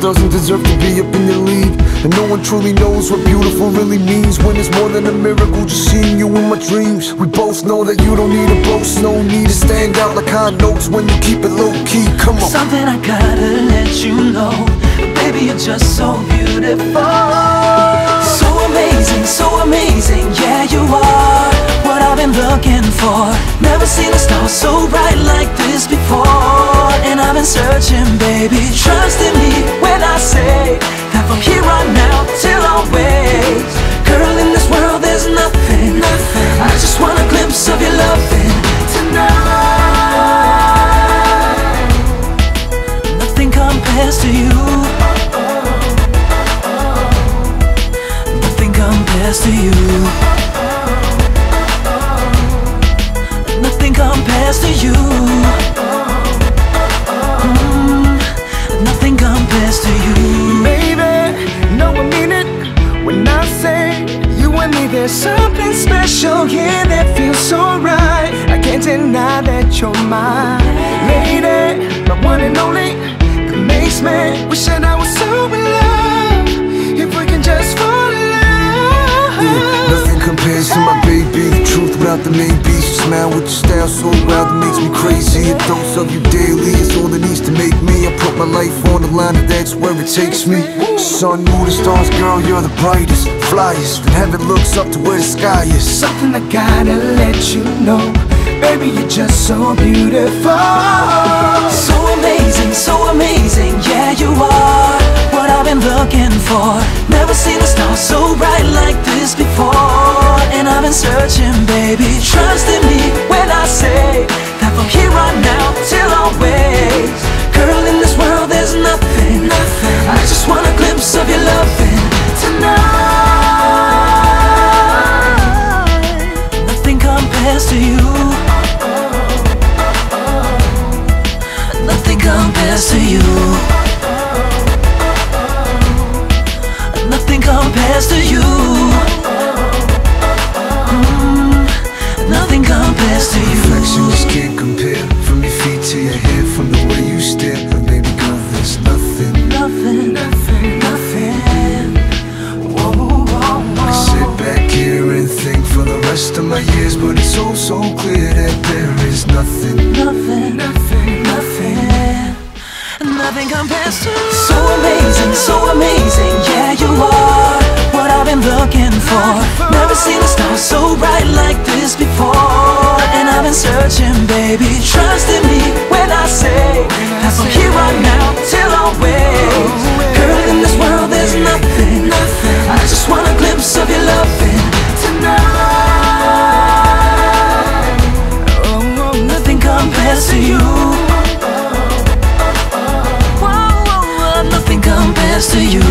doesn't deserve to be up in the league. And no one truly knows what beautiful really means, when it's more than a miracle just seeing you in my dreams. We both know that you don't need a boast, no need to stand out like high notes when you keep it low-key. Come on. Something I gotta let you know, baby, you're just so beautiful. So amazing, yeah you are what I've been looking for. Never seen a star so bright like this before. And I've been searching, baby, trust in me when I say that from here on out till always, girl, in this world there's nothing. I just want a glimpse of your loving tonight. Nothing compares to you. Nothing compares to you. Nothing compares to you. Nothing compares to you. Baby, no, I mean it when I say you and me, there's something special here that feels so right. I can't deny that you're my lady, my one and only. That makes me wish that I was so in love. If we can just fall in love. Yeah, nothing compares to my baby. The truth without the maybe. She smile with your style so wild that makes me crazy. A dose of you daily is all that needs to make me. I put my life on the line and that's where it takes me. Sun, moon, and stars, girl, you're the brightest, flyest, and heaven looks up to where the sky is. Something I gotta let you know, baby, you're just so beautiful. So amazing, yeah you are what I've been looking for. Never seen a star so bright like this before. And I've been searching, baby, trust in me when I say that from here on out till always, girl, in this world there's nothing. I just want a glimpse of your loving tonight. Nothing compares to you. Nothing compares to you. Nothing compares to you. Nothing compares to you. Reflection just can't compare, from your feet to your head, from the way you stare. But baby girl, there's nothing. Nothing. Whoa, whoa, whoa. I sit back here and think for the rest of my years, but it's so clear that there is nothing. Nothing compares to. So amazing, yeah you are what I've been looking for. Never seen a star so bright like this before. And I've been searching, baby, trust in me when I say that from here on out till always, girl, in this world there's nothing. I just want a glimpse of your loving tonight. Nothing compares to you. Nothing compares to you.